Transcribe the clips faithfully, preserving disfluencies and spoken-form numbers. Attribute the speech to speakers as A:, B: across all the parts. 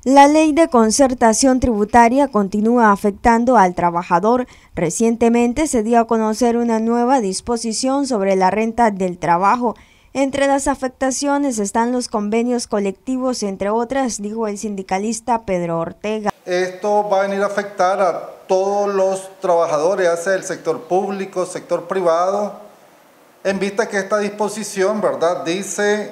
A: La ley de concertación tributaria continúa afectando al trabajador. Recientemente se dio a conocer una nueva disposición sobre la renta del trabajo. Entre las afectaciones están los convenios colectivos, entre otras, dijo el sindicalista Pedro Ortega.
B: Esto va a venir a afectar a todos los trabajadores, ya sea del sector público, sector privado, en vista que esta disposición, ¿verdad?, dice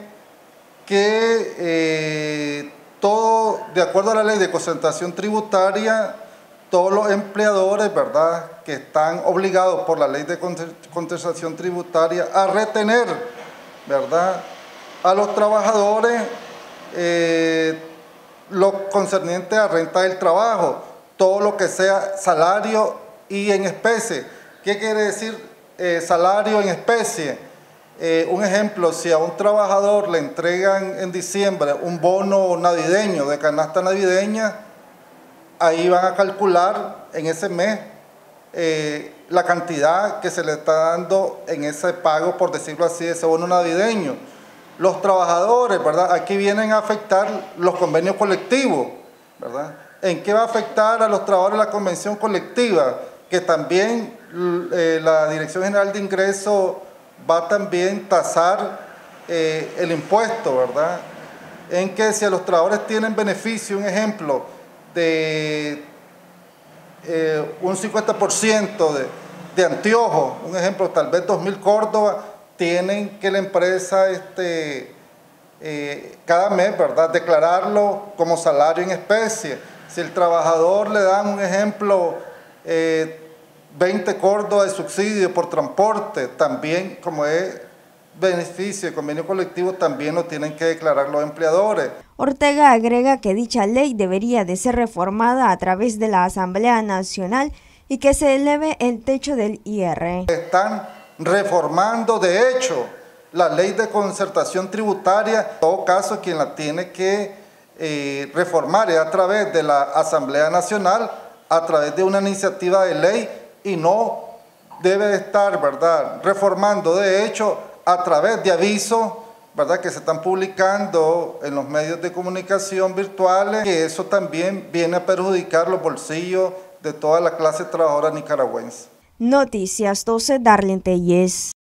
B: que eh, todo, de acuerdo a la ley de concertación tributaria, todos los empleadores, ¿verdad?, que están obligados por la ley de concertación tributaria a retener, ¿verdad?, a los trabajadores eh, lo concerniente a renta del trabajo, todo lo que sea salario y en especie. ¿Qué quiere decir eh, salario en especie? Eh, un ejemplo, si a un trabajador le entregan en diciembre un bono navideño de canasta navideña, ahí van a calcular en ese mes eh, la cantidad que se le está dando en ese pago, por decirlo así, ese bono navideño. Los trabajadores, ¿verdad?, aquí vienen a afectar los convenios colectivos, ¿verdad? ¿En qué va a afectar a los trabajadores la convención colectiva? Que también eh, la Dirección General de Ingresos va también tasar eh, el impuesto, ¿verdad? En que si a los trabajadores tienen beneficio, un ejemplo, de eh, un cincuenta por ciento de, de anteojos, un ejemplo, tal vez dos mil córdobas, tienen que la empresa este, eh, cada mes, ¿verdad?, declararlo como salario en especie. Si el trabajador le dan, un ejemplo, eh, veinte córdobas de subsidio por transporte, también como es beneficio de convenio colectivo, también lo tienen que declarar los empleadores.
A: Ortega agrega que dicha ley debería de ser reformada a través de la Asamblea Nacional y que se eleve el techo del I R.
B: Están reformando, de hecho, la ley de concertación tributaria. En todo caso, quien la tiene que eh, reformar es a través de la Asamblea Nacional, a través de una iniciativa de ley, y no debe de estar, ¿verdad?, reformando, de hecho, a través de avisos, ¿verdad?, que se están publicando en los medios de comunicación virtuales, que eso también viene a perjudicar los bolsillos de toda la clase trabajadora nicaragüense.
A: Noticias doce, Darlene Tellez.